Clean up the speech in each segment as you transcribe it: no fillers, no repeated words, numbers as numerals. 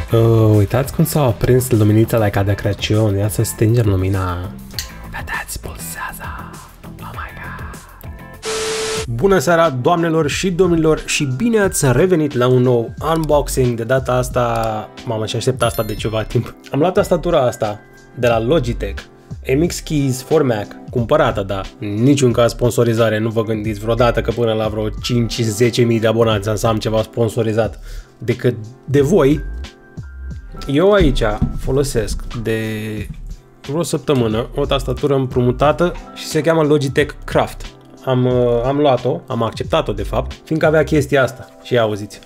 Uitați cum s-a aprins luminița la ca de Crăciun. Ia să stingem lumina. Vedeți, pulsează. Oh my god. Bună seara, doamnelor și domnilor, și bine ați revenit la un nou unboxing. De data asta, mamă, ce aștept asta de ceva timp. Am luat tastatura asta de la Logitech, MX Keys for Mac, cumpărată, da, în niciun caz sponsorizare, nu vă gândiți vreodată că până la vreo 5-10.000 de abonați să am ceva sponsorizat decât de voi. Eu aici folosesc de vreo săptămână o tastatură împrumutată și se cheamă Logitech Craft. Am luat-o, am acceptat-o de fapt, fiindcă avea chestia asta. Și ia auziți.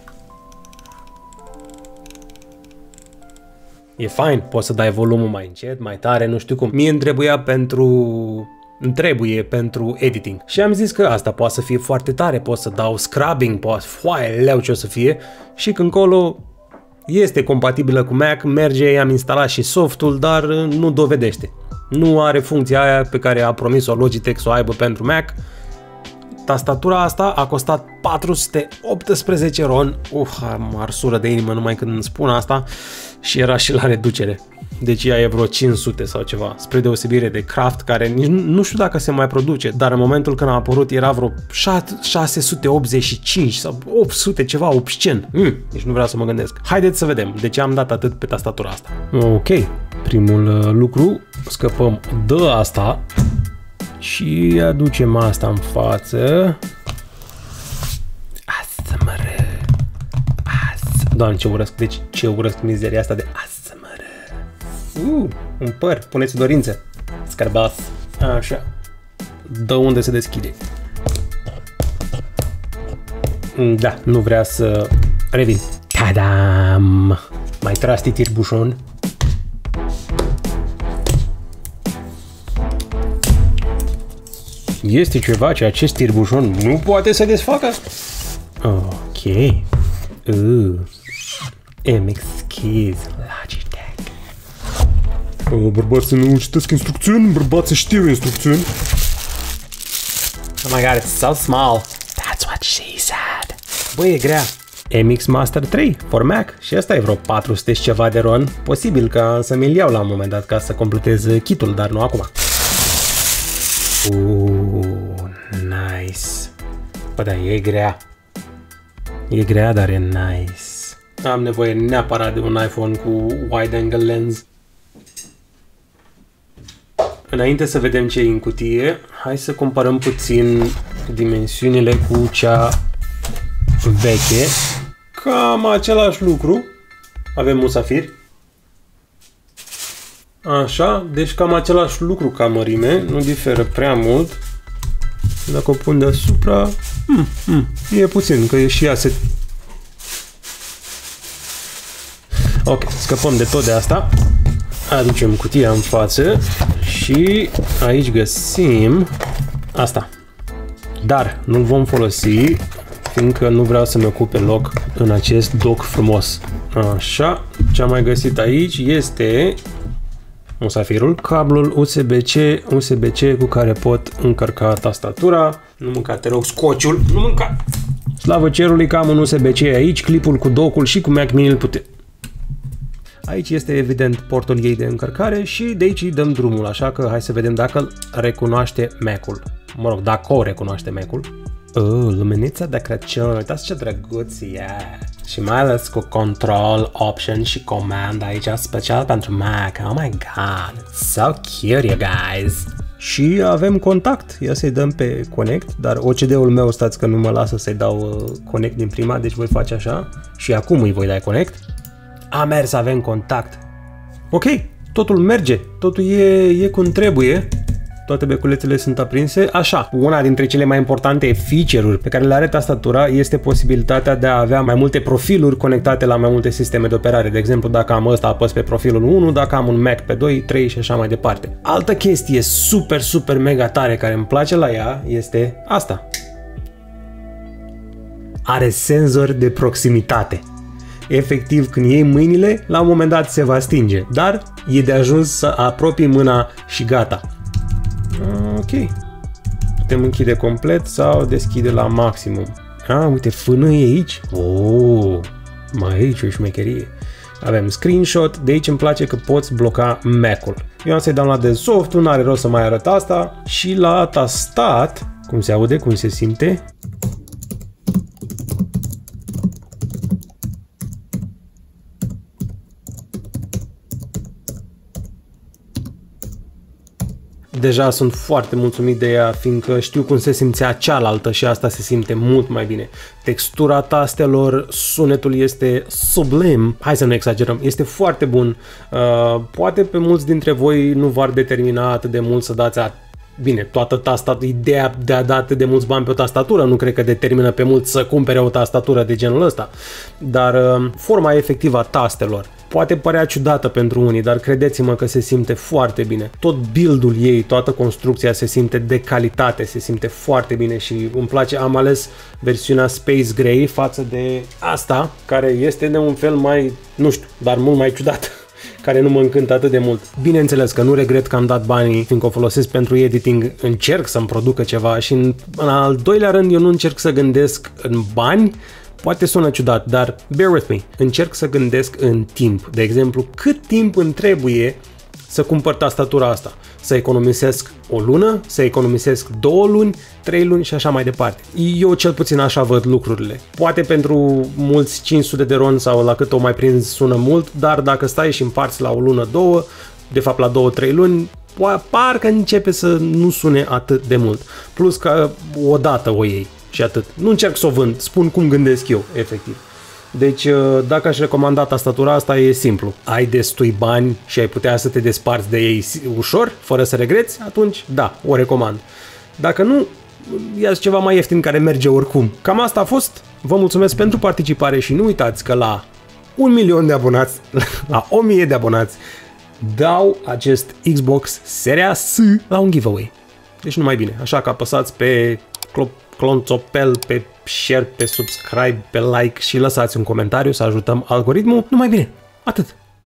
E fain, poți să dai volumul mai încet, mai tare, nu știu cum. Mie îmi trebuie pentru editing. Și am zis că asta poate să fie foarte tare, pot să dau scrubbing, poate foaie leu ce o să fie. Și când colo este compatibilă cu Mac, merge, i-am instalat și softul, dar nu dovedește. Nu are funcția aia pe care a promis-o Logitech să o aibă pentru Mac. Tastatura asta a costat 418 RON. Am arsură de inimă numai când îmi spun asta. Și era și la reducere. Deci ea e vreo 500 sau ceva. Spre deosebire de Craft, care nici nu știu dacă se mai produce. Dar în momentul când a apărut era vreo 685 sau 800, ceva obscen. Deci nu vreau să mă gândesc. Haideți să vedem de ce am dat atât pe tastatura asta. Ok, primul lucru, scăpăm de asta și aducem asta în față. ASMR. Doamne, ce urăsc, deci ce urăsc mizeria asta de ASMR. Un păr, puneți dorințe. Scarbas. Așa. De unde se deschide. Da, nu vrea să revin. Tadam! Mai trasti tirbușon. Este ceva ce acest tirbușon nu poate să desfacă? Ok. MX Keys Logitech. Bărbații nu citesc instrucțiuni, bărbații știu instrucțiuni. Oh my god, it's so small. That's what she said. Băi, e grea. MX Master 3 for Mac și asta e vreo 400 și ceva de RON. Posibil ca să mi-l iau la un moment dat ca să completez kitul, dar nu acum. Nice. Bă, da, e grea. E grea, dar e nice. Am nevoie neapărat de un iPhone cu wide angle lens. Înainte să vedem ce e în cutie, hai să comparăm puțin dimensiunile cu cea veche. Cam același lucru. Avem musafir. Așa, deci cam același lucru ca mărime, nu diferă prea mult. Dacă o pun deasupra, e puțin, că e și ea se... Ok, scăpăm de tot de asta. Aducem cutia în față și aici găsim asta. Dar nu-l vom folosi, fiindcă nu vreau să-mi ocupe loc în acest dock frumos. Așa, ce am mai găsit aici este musafirul, cablul USB-C cu care pot încărca tastatura. Nu mânca, te rog, scociul, nu mânca! Slavă cerului că am un USB-C aici, clipul cu dock-ul și cu Mac Mini îl putem. Aici este evident portul ei de încărcare și de aici îi dăm drumul, așa că hai să vedem dacă recunoaște Mac-ul. Mă rog, dacă o recunoaște Mac-ul. Luminița de Crăciun, uitați ce drăguț e! Și mai ales cu control, option și command aici special pentru Mac. Oh my god, so cute, you guys! Și avem contact, ia să-i dăm pe connect, dar OCD-ul meu stați că nu mă lasă să-i dau connect din prima, deci voi face așa și acum îi voi da connect. A mers, avem contact. Ok, totul merge, totul e cum trebuie. Toate beculețele sunt aprinse. Așa, una dintre cele mai importante feature-uri pe care le are tastatura este posibilitatea de a avea mai multe profiluri conectate la mai multe sisteme de operare. De exemplu, dacă am ăsta, apăs pe profilul 1, dacă am un Mac pe 2, 3 și așa mai departe. Altă chestie super mega tare care îmi place la ea este asta. Are senzor de proximitate. Efectiv, când iei mâinile, la un moment dat se va stinge, dar e de ajuns să apropii mâna și gata. Ok. Putem închide complet sau deschide la maximum. Uite, fână e aici. Mai aici o șmecherie. Avem screenshot, de aici îmi place că poți bloca Mac-ul. Eu am să-i downloadez softul, nu are rost să mai arăt asta. Și la tastat, cum se aude, cum se simte. Deja sunt foarte mulțumit de ea, fiindcă știu cum se simțea cealaltă și asta se simte mult mai bine. Textura tastelor, sunetul este sublim, hai să nu exagerăm, este foarte bun. Poate pe mulți dintre voi nu v-ar determina atât de mult să dați bine, toată tastatura, ideea de a da atât de mulți bani pe o tastatură nu cred că determină pe mulți să cumpere o tastatură de genul ăsta, dar forma efectivă a tastelor poate părea ciudată pentru unii, dar credeți-mă că se simte foarte bine. Tot build-ul ei, toată construcția se simte de calitate, se simte foarte bine și îmi place, am ales versiunea Space Gray față de asta, care este de un fel mai, nu știu, dar mult mai ciudat, care nu mă încântă atât de mult. Bineînțeles că nu regret că am dat banii, fiindcă o folosesc pentru editing, încerc să-mi producă ceva și în al doilea rând eu nu încerc să gândesc în bani. Poate sună ciudat, dar bear with me. Încerc să gândesc în timp. De exemplu, cât timp îmi trebuie să cumpăr tastatura asta? Să economisesc o lună, să economisesc 2 luni, 3 luni și așa mai departe. Eu cel puțin așa văd lucrurile. Poate pentru mulți 500 de ron sau la cât o mai prins sună mult, dar dacă stai și împarți la o lună, 2, de fapt la 2-3 luni, parcă începe să nu sune atât de mult. Plus că odată o iei. Și atât. Nu încerc să o vând, spun cum gândesc eu, efectiv. Deci, dacă aș recomanda tastatura asta, e simplu. Ai destui bani și ai putea să te desparți de ei ușor, fără să regreți, atunci, da, o recomand. Dacă nu, ia ceva mai ieftin care merge oricum. Cam asta a fost. Vă mulțumesc pentru participare și nu uitați că la 1.000.000 de abonați, la 1.000 de abonați, dau acest Xbox Series S la un giveaway. Deci numai bine, așa că apăsați pe clonțopel, pe share, pe subscribe, pe like și lăsați un comentariu să ajutăm algoritmul. Numai bine, atât.